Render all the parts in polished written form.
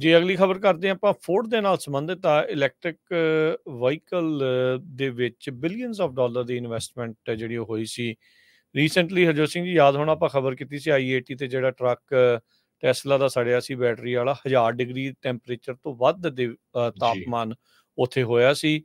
ਜੀ, ਅਗਲੀ ਖਬਰ ਕਰਦੇ ਹਾਂ ਆਪਾਂ ਫੋਰਡ ਦੇ ਨਾਲ ਸੰਬੰਧਿਤ ਆ। ਇਲੈਕਟ੍ਰਿਕ ਵਹੀਕਲ ਦੇ ਵਿੱਚ ਬਿਲੀਅਨਸ ਆਫ ਡਾਲਰ ਦੀ ਇਨਵੈਸਟਮੈਂਟ ਜਿਹੜੀ ਉਹ ਹੋਈ ਸੀ ਰੀਸੈਂਟਲੀ। ਹਰਜੋਤ ਸਿੰਘ ਜੀ, ਯਾਦ ਹੋਣਾ ਆਪਾਂ ਖਬਰ ਕੀਤੀ ਸੀ ਆਈ-80 ਤੇ ਜਿਹੜਾ ਟਰੱਕ ਟੈਸਲਾ ਦਾ ਸੜਿਆ ਸੀ ਬੈਟਰੀ ਵਾਲਾ, 1000 ਡਿਗਰੀ ਟੈਂਪਰੇਚਰ ਤੋਂ ਵੱਧ ਦੇ ਜੀ, ਤਾਪਮਾਨ ਉੱਥੇ ਹੋਇਆ ਸੀ।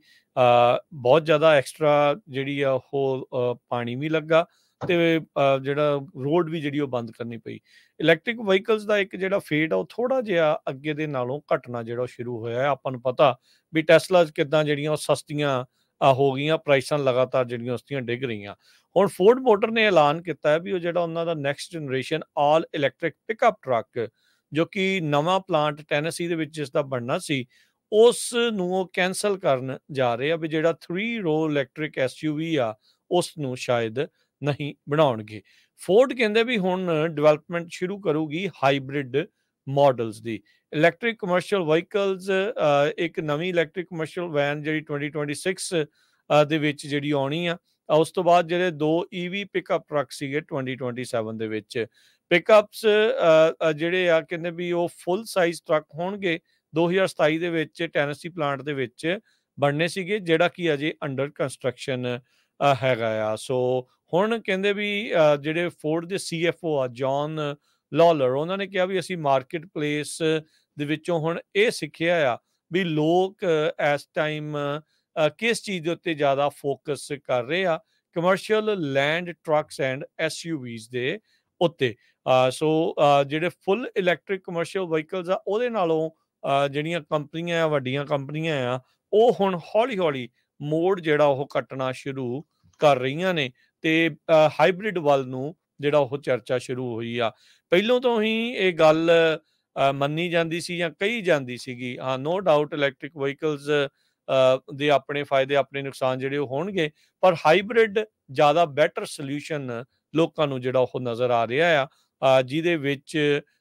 ਬਹੁਤ ਜ਼ਿਆਦਾ ਐਕਸਟਰਾ ਜਿਹੜੀ ਆ ਉਹ ਪਾਣੀ ਵੀ ਲੱਗਾ ਤੇ ਜਿਹੜਾ ਰੋਡ ਵੀ ਜਿਹੜੀ ਉਹ ਬੰਦ ਕਰਨੀ ਪਈ। ਇਲੈਕਟ੍ਰਿਕ ਵਹੀਕਲਸ ਦਾ ਇੱਕ ਜਿਹੜਾ ਫੇਟ ਆ ਉਹ ਥੋੜਾ ਜਿਹਾ ਅੱਗੇ ਦੇ ਨਾਲੋਂ ਘਟਣਾ ਜਿਹੜਾ ਉਹ ਸ਼ੁਰੂ ਹੋਇਆ ਹੈ। ਆਪਾਂ ਨੂੰ ਪਤਾ ਵੀ ਟੈਸਲਾਸ ਕਿੱਦਾਂ ਜਿਹੜੀਆਂ ਉਹ ਸਸਤੀਆਂ ਹੋ ਗਈਆਂ, ਪ੍ਰਾਈਸਾਂ ਲਗਾਤਾਰ ਜਿਹੜੀਆਂ ਉਸਦੀਆਂ ਡਿੱਗ ਰਹੀਆਂ। ਹੁਣ ਫੋਰਡ ਮੋਟਰ ਨੇ ਐਲਾਨ ਕੀਤਾ ਹੈ ਵੀ ਉਹ ਜਿਹੜਾ ਉਹਨਾਂ ਦਾ next generation all electric pickup truck, ਜੋ ਕਿ ਨਵਾਂ ਪਲਾਂਟ ਟੈਨੇਸੀ ਦੇ ਵਿੱਚ ਜਿਸ ਦਾ ਬਣਨਾ ਸੀ, ਉਸ ਨੂੰ ਉਹ ਕੈਂਸਲ ਕਰਨ ਜਾ ਰਹੇ ਆ ਵੀ ਜਿਹੜਾ 3 ਰੋ ਇਲੈਕਟ੍ਰਿਕ ਐਸਯੂਵੀ ਆ ਉਸ ਨੂੰ ਸ਼ਾਇਦ ਨਹੀਂ ਬਣਾਉਣਗੇ। ਫੋਰਡ ਕਹਿੰਦੇ ਵੀ ਹੁਣ ਡਿਵੈਲਪਮੈਂਟ ਸ਼ੁਰੂ ਕਰੂਗੀ ਹਾਈਬ੍ਰਿਡ ਮਾਡਲਸ ਦੀ। ਇਲੈਕਟ੍ਰਿਕ ਕਮਰਸ਼ੀਅਲ ਵਹੀਕਲਸ, ਇੱਕ ਨਵੀਂ ਇਲੈਕਟ੍ਰਿਕ ਕਮਰਸ਼ੀਅਲ ਵੈਨ ਜਿਹੜੀ 2026 ਦੇ ਵਿੱਚ ਜਿਹੜੀ ਆਉਣੀ ਆ। ਉਸ ਤੋਂ ਬਾਅਦ ਜਿਹੜੇ 2 ਈਵੀ ਪਿਕਅਪ ਟਰੱਕ ਸੀਗੇ 2027 ਦੇ ਵਿੱਚ। ਪਿਕਅਪਸ ਜਿਹੜੇ ਆ ਕਹਿੰਦੇ ਵੀ ਉਹ ਫੁੱਲ ਸਾਈਜ਼ ਟਰੱਕ ਹੋਣਗੇ। 2027 ਦੇ ਵਿੱਚ ਟੈਨੇਸੀ ਪਲਾਂਟ ਦੇ ਵਿੱਚ ਬਣਨੇ ਸੀਗੇ, ਜਿਹੜਾ ਕਿ ਅਜੇ ਅੰਡਰ ਕੰਸਟਰਕਸ਼ਨ ਹੈਗਾ ਆ। ਸੋ ਹੁਣ ਕਹਿੰਦੇ ਵੀ ਜਿਹੜੇ ਫੋਰਡ ਦੇ CFO ਆ ਜੌਨ ਲੌਲਰ, ਉਹਨਾਂ ਨੇ ਕਿਹਾ ਵੀ ਅਸੀਂ ਮਾਰਕੀਟ ਪਲੇਸ ਦੇ ਵਿੱਚੋਂ ਹੁਣ ਇਹ ਸਿੱਖਿਆ ਆ ਵੀ ਲੋਕ ਇਸ ਟਾਈਮ ਕਿਸ ਚੀਜ਼ ਦੇ ਉੱਤੇ ਜ਼ਿਆਦਾ ਫੋਕਸ ਕਰ ਰਹੇ ਆ, commercial land trucks and SUVs ਦੇ ਉੱਤੇ। ਸੋ ਜਿਹੜੇ ਫੁੱਲ ਇਲੈਕਟ੍ਰਿਕ ਕਮਰਸ਼ੀਅਲ ਵਹੀਕਲਸ ਆ ਉਹਦੇ ਨਾਲੋਂ ਜਿਹੜੀਆਂ ਕੰਪਨੀਆਂ ਆ, ਵੱਡੀਆਂ ਕੰਪਨੀਆਂ ਆ, ਉਹ ਹੁਣ ਹੌਲੀ ਹੌਲੀ ਮੋੜ ਜਿਹੜਾ ਉਹ ਕੱਟਣਾ ਸ਼ੁਰੂ ਕਰ ਰਹੀਆਂ ਨੇ ਤੇ ਹਾਈਬ੍ਰਿਡ ਵੱਲ ਨੂੰ ਜਿਹੜਾ ਉਹ ਚਰਚਾ ਸ਼ੁਰੂ ਹੋਈ ਆ। ਪਹਿਲੋਂ ਤੋਂ ਹੀ ਇਹ ਗੱਲ ਮੰਨੀ ਜਾਂਦੀ ਸੀ ਜਾਂ ਕਹੀ ਜਾਂਦੀ ਸੀਗੀ। ਹਾਂ, ਨੋ ਡਾਊਟ ਇਲੈਕਟ੍ਰਿਕ ਵਹੀਕਲਸ ਦੇ ਆਪਣੇ ਫਾਇਦੇ ਆਪਣੇ ਨੁਕਸਾਨ ਜਿਹੜੇ ਉਹ ਹੋਣਗੇ, ਪਰ ਹਾਈਬ੍ਰਿਡ ਜ਼ਿਆਦਾ ਬੈਟਰ ਸੋਲਿਊਸ਼ਨ ਲੋਕਾਂ ਨੂੰ ਜਿਹੜਾ ਉਹ ਨਜ਼ਰ ਆ ਰਿਹਾ ਆ, ਜਿਹਦੇ ਵਿੱਚ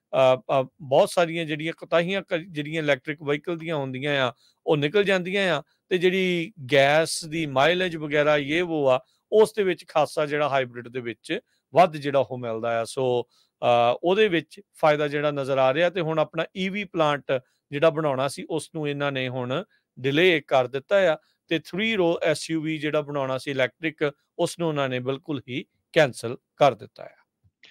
ਬਹੁਤ ਸਾਰੀਆਂ ਜਿਹੜੀਆਂ ਕੋਤਾਹੀਆਂ ਜਿਹੜੀਆਂ ਇਲੈਕਟ੍ਰਿਕ ਵਹੀਕਲ ਦੀਆਂ ਹੁੰਦੀਆਂ ਆ ਉਹ ਨਿਕਲ ਜਾਂਦੀਆਂ ਆ, ਤੇ ਜਿਹੜੀ ਗੈਸ ਦੀ ਮਾਈਲੇਜ ਵਗੈਰਾ ਇਹ ਵੋ ਆ ਉਸ ਦੇ ਵਿੱਚ ਖਾਸਾ ਜਿਹੜਾ ਹਾਈਬ੍ਰਿਡ ਦੇ ਵਿੱਚ ਵੱਧ ਜਿਹੜਾ ਉਹ ਮਿਲਦਾ ਆ। ਸੋ ਉਹਦੇ ਵਿੱਚ ਫਾਇਦਾ ਜਿਹੜਾ ਨਜ਼ਰ ਆ ਰਿਹਾ। ਤੇ ਹੁਣ ਆਪਣਾ EV ਪਲਾਂਟ ਜਿਹੜਾ ਬਣਾਉਣਾ ਸੀ ਉਸ ਨੂੰ ਇਹਨਾਂ ਨੇ ਹੁਣ ਡਿਲੇ ਕਰ ਦਿੱਤਾ ਆ, ਤੇ 3 ਰੋ SUV ਜਿਹੜਾ ਬਣਾਉਣਾ ਸੀ ਇਲੈਕਟ੍ਰਿਕ, ਉਸ ਨੂੰ ਉਹਨਾਂ ਨੇ ਬਿਲਕੁਲ ਹੀ ਕੈਂਸਲ ਕਰ ਦਿੱਤਾ ਹੈ।